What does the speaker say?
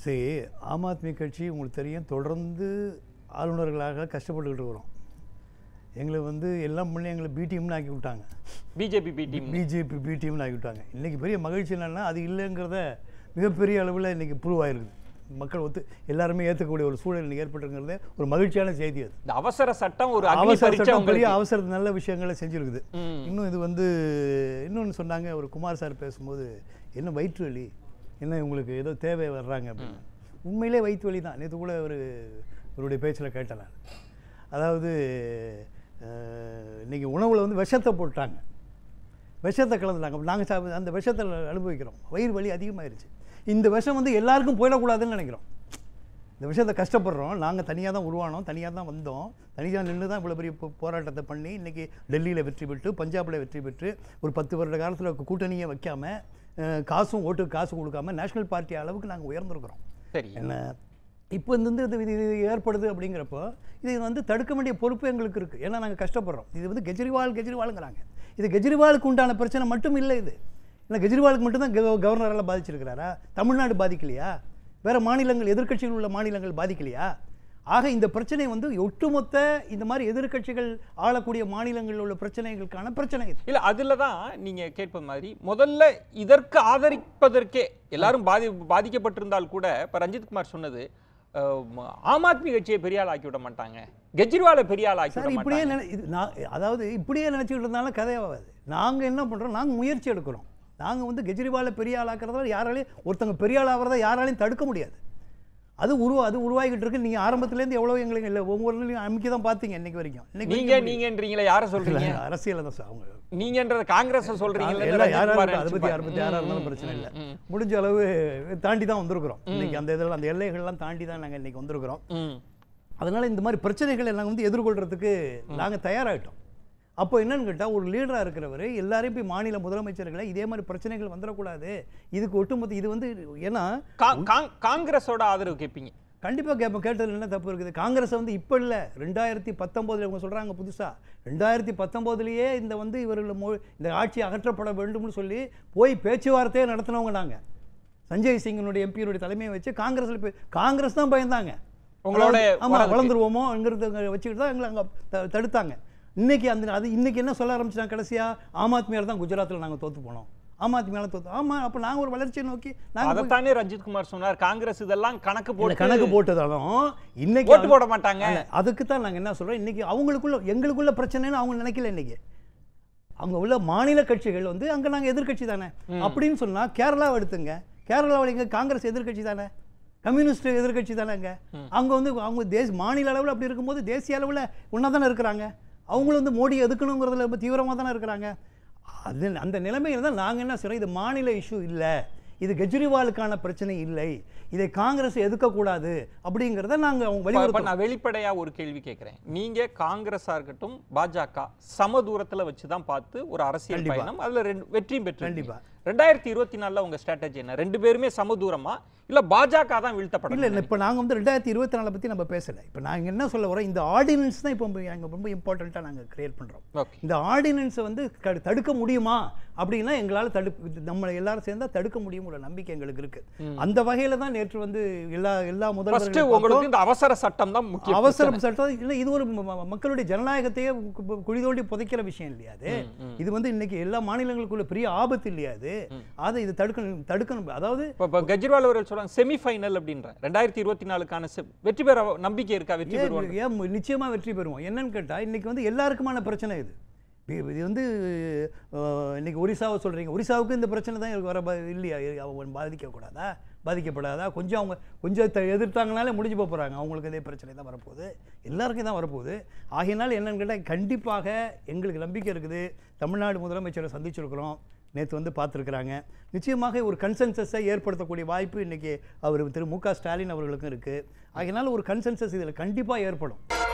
சரி, ஆம் ஆத்மி கட்சி உங்களுக்கு தெரியும், தொடர்ந்து ஆளுநர்களாக கஷ்டப்பட்டுக்கிட்டு இருக்கிறோம். எங்களை வந்து எல்லாம் பண்ணி எங்களை பிடிஎம்னு ஆக்கி விட்டாங்க. பிஜேபி பிடிஎம்னு ஆக்கி விட்டாங்க. இன்றைக்கி பெரிய மகிழ்ச்சி என்னென்னா, அது இல்லைங்கிறத மிகப்பெரிய அளவில் இன்றைக்கி ப்ரூவ் ஆகிருக்குது. மக்கள் எல்லாருமே ஏற்றக்கூடிய ஒரு சூழல் இன்றைக்கி ஏற்பட்டுங்கிறது ஒரு மகிழ்ச்சியான செய்தி. அது இந்த அவசர சட்டம் ஒரு பெரிய அவசர நல்ல விஷயங்களை செஞ்சுருக்குது. இன்னும் இது வந்து இன்னொன்று சொன்னாங்க, ஒரு குமார் சார் பேசும்போது, என்ன வயிற்று வலி, என்ன உங்களுக்கு ஏதோ தேவை வர்றாங்க அப்படின்னு. உண்மையிலே வயிற்று வலி தான். நேற்று கூட அவருடைய பேச்சில் கேட்டேன் நான். அதாவது இன்றைக்கி உணவில் வந்து விஷத்தை போட்டாங்க, விஷத்தை கலந்துட்டாங்க. நாங்கள் அந்த விஷத்தை அனுபவிக்கிறோம். வயிறு வலி அதிகமாகிருச்சு. இந்த விஷம் வந்து எல்லாருக்கும் போயிடக்கூடாதுன்னு நினைக்கிறோம். இந்த விஷயத்தை கஷ்டப்படுறோம். நாங்கள் தனியாக தான் உருவானோம், தனியாக தான் வந்தோம், தனியாக நின்று தான் இவ்வளோ பெரிய போராட்டத்தை பண்ணி இன்றைக்கி டெல்லியில் வெற்றி பெற்று, பஞ்சாபில் வெற்றி பெற்று, ஒரு 10 வருட காலத்தில் கூட்டணியை வைக்காமல், ஓட்டுக்கு காசு கொடுக்காம நேஷ்னல் பார்ட்டி அளவுக்கு நாங்கள் உயர்ந்திருக்கிறோம். சரி, என்ன இப்போ இது ஏற்படுது அப்படிங்கிறப்போ இது வந்து தடுக்க வேண்டிய பொறுப்பு எங்களுக்கு இருக்குது. ஏன்னா நாங்கள் கஷ்டப்படுறோம். இது வந்து கெஜ்ரிவாலுங்கிறாங்க. இது கெஜ்ரிவாலுக்கு உண்டான பிரச்சனை மட்டும் இல்லை. இது இல்லை கெஜ்ரிவாலுக்கு மட்டும்தான் கவர்னரால் பாதிச்சிருக்கிறாரா? தமிழ்நாடு பாதிக்கலையா? வேறு மாநிலங்கள், எதிர்க்கட்சிகள் உள்ள மாநிலங்கள் பாதிக்கலையா? ஆக இந்த பிரச்சனை வந்து ஒட்டுமொத்த இந்த மாதிரி எதிர்க்கட்சிகள் ஆளக்கூடிய மாநிலங்களில் உள்ள பிரச்சனைகளுக்கான பிரச்சனை இல்லை. அதில் தான் நீங்கள் கேட்பது மாதிரி முதல்ல இதற்கு ஆதரிப்பதற்கே எல்லாரும் பாதிக்கப்பட்டிருந்தால் கூட இப்போ ரஞ்சித்குமார் சொன்னது, ஆம் ஆத்மி கட்சியை பெரிய ஆள் ஆக்கி விட மாட்டாங்க, கெஜ்ரிவாலை பெரிய ஆள் ஆக்கி விட மாட்டாங்க. அதாவது இப்படியே நினச்சிக்கிட்டு இருந்தாலும் கதையாகாது. நாங்கள் என்ன பண்ணுறோம், நாங்கள் முயற்சி எடுக்கிறோம். நாங்கள் வந்து கெஜ்ரிவாலை பெரிய ஆள் ஆக்கிறதால யாராலையும், ஒருத்தங்க பெரிய ஆள் ஆகிறத யாராலையும் தடுக்க முடியாது. அது உருவாகிட்டு இருக்கு. நீங்கள் ஆரம்பத்துலேருந்து எவ்வளோ எங்களுக்கு இல்லை, ஒவ்வொருலையும் அமைக்க தான் பார்த்தீங்க இன்னைக்கு வரைக்கும். நீங்கன்றீங்களா? யாரை சொல்கிறீங்க? அரசியல் தான் அவங்க. நீங்கன்றது காங்கிரஸ் சொல்கிறீங்க. அதை பற்றி யாராக இருந்தாலும் பிரச்சனை இல்லை. முடிஞ்ச அளவு தாண்டி தான் வந்திருக்கிறோம். இன்னைக்கு அந்த இதெல்லாம், அந்த எல்லைகள்லாம் தாண்டி தான் நாங்கள் இன்னைக்கு வந்திருக்கிறோம். அதனால் இந்த மாதிரி பிரச்சனைகளை நாங்கள் வந்து எதிர்கொள்கிறதுக்கு நாங்கள் தயாராகிட்டோம். அப்போ என்னன்னு கேட்டால், ஒரு லீடராக இருக்கிறவர் எல்லாரையும் போய் மாநில முதலமைச்சர்களை இதே மாதிரி பிரச்சனைகள் வந்துடக்கூடாது, இதுக்கு ஒட்டுமொத்த இது வந்து, ஏன்னா காங்கிரஸோட ஆதரவு கேட்பீங்க. கண்டிப்பாக கேட்போம். கேட்டது என்ன தப்பு இருக்குது? காங்கிரஸ் வந்து இப்போ இல்லை, 2019 இவங்க சொல்கிறாங்க புதுசாக, 2019 இந்த வந்து இவர்கள் இந்த ஆட்சி அகற்றப்பட வேண்டும்னு சொல்லி போய் பேச்சுவார்த்தையே நடத்தினவங்க நாங்கள். சஞ்சய் சிங்கினுடைய எம்பியினுடைய தலைமையை வச்சு காங்கிரஸ் தான் பயந்தாங்க. உங்களோட வளர்ந்துருவோமோங்கிறத வச்சுக்கிட்டு தான் எங்களை அங்கே தடுத்தாங்க. இன்னைக்கு இன்னைக்கு என்ன சொல்ல ஆரம்பிச்சிட்டாங்க, கடைசியாக ஆம் ஆத்மியால் தான் குஜராத்தில் நாங்கள் தோற்று போனோம், ஆம் ஆத்மியால தோற்று. ஆமாம், அப்போ நாங்கள் ஒரு வளர்ச்சியை நோக்கி நாங்கள் ரஞ்சித்குமார் சொன்னார், காங்கிரஸ் இதெல்லாம் கணக்கு போட்டதாலும் இன்னைக்கு ஓட்டு போட மாட்டாங்க. அதுக்கு தான் நாங்கள் என்ன சொல்கிறோம், இன்னைக்கு எங்களுக்குள்ள பிரச்சனைன்னு அவங்க நினைக்கல. இன்னைக்கு அவங்க உள்ள மாநில கட்சிகள் வந்து அங்கே நாங்கள் எதிர்கட்சி தானே அப்படின்னு சொன்னால், கேரளாவை எடுத்துங்க, கேரளாவில் எங்கே காங்கிரஸ் எதிர்கட்சி தானே, கம்யூனிஸ்ட் எதிர்கட்சி தானே. அங்கே வந்து அவங்க மாநில அளவில் அப்படி இருக்கும்போது தேசிய அளவில் ஒன்றா தானே இருக்கிறாங்க. அவங்களும் வந்து மோடி எதுக்கணுங்கிறதுல ரொம்ப தீவிரமாக தானே இருக்கிறாங்க. அந்த நிலைமையில் தான் நாங்கள் என்ன சொல்கிறோம், இது மாநில இஷ்யூ இல்லை, இது கெஜ்ரிவாலுக்கான பிரச்சனை இல்லை, இதை காங்கிரஸ் எதுக்கக்கூடாது அப்படிங்கிறத நாங்கள் நான் வெளிப்படையாக ஒரு கேள்வி கேட்குறேன். நீங்கள் காங்கிரஸாக இருக்கட்டும் பாஜக சம தூரத்தில் வச்சு தான் பார்த்து ஒரு அரசியல் பயணம் அதில் வெற்றியும் பெற்று. கண்டிப்பாக 2024 உங்கள் ஸ்ட்ராட்டஜி என்ன? ரெண்டு பேருமே சம தூரமா இல்லை பாஜக தான் வீழ்த்தப்படும்? இல்லை, இப்போ நாங்கள் வந்து 2024 பற்றி நம்ம பேசலை. இப்போ நாங்கள் என்ன சொல்ல வரோம், இந்த ஆர்டினன்ஸ் தான் இப்போ நாங்கள் ரொம்ப இம்பார்ட்டண்ட்டாக நாங்கள் கிரியேட் பண்ணுறோம். இந்த ஆர்டினன்ஸை வந்து தடுக்க முடியுமா அப்படின்னா எங்களால் நம்மளை எல்லாரும் சேர்ந்தால் தடுக்க முடியும் ஒரு நம்பிக்கை எங்களுக்கு இருக்குது. அந்த வகையில் தான் நேற்று வந்து எல்லா முதல்வர்களுக்கும் இந்த அவசர சட்டம் தான் முக்கியம். அவசர சட்டம் இல்லை, இது ஒரு மக்களுடைய ஜனநாயகத்தையே குழி தோண்டி புதைக்கிற விஷயம் இல்லையா அது. இது வந்து இன்னைக்கு எல்லா மாநிலங்களுக்குள்ள பெரிய ஆபத்து இல்லையா அது. அதை இது தடுக்கணும். அதாவது கெஜ்ரிவால் அவர்கள் சொல்றாங்க செமி ஃபைனல் அப்படின்ற 2024க்கான வெற்றி பெற நம்பிக்கை இருக்கா? வெற்றி பெறுவாங்க, நிச்சயமா வெற்றி பெறுவோம். என்னன்னு கேட்டா, இன்னைக்கு வந்து எல்லாருக்குமான பிரச்சனை இது. இது வந்து இன்னைக்கு ஒரிசாவை சொல்றீங்க, ஒரிசாவுக்கு இந்த பிரச்சனை தான் வர இல்லையா? அவங்க பாதிக்கப்படாதா? கொஞ்சம் எதிர்த்தாங்கனாலே முடிஞ்சு போகிறாங்க. அவங்களுக்கு இதே பிரச்சனை தான் வரப்போகுது, எல்லாருக்கும் தான் வரப்போகுது. ஆகையினால் என்னன்னு கேட்டால், கண்டிப்பாக எங்களுக்கு நம்பிக்கை இருக்குது. தமிழ்நாடு முதலமைச்சரை சந்திச்சிருக்கிறோம், நேற்று வந்து பார்த்துருக்குறாங்க. நிச்சயமாக ஒரு கன்சென்சஸை ஏற்படுத்தக்கூடிய வாய்ப்பு இன்றைக்கி திரு மு க ஸ்டாலின் அவர்களுக்கும் இருக்குது. ஆகையினால் ஒரு கன்சென்சஸ் இதில் கண்டிப்பாக ஏற்படும்.